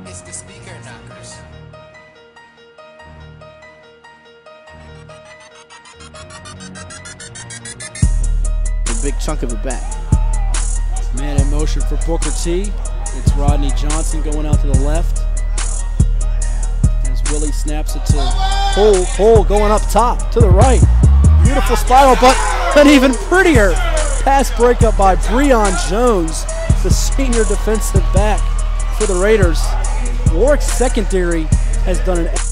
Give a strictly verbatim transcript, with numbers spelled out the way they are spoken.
is the speaker knockers. A big chunk of it back. Man in motion for Booker T. It's Rodney Johnson going out to the left. As Willie snaps it to Poole, Poole going up top to the right. Beautiful spiral, but an even prettier pass breakup by Breon Jones, the senior defensive back for the Raiders. Warwick's secondary has done an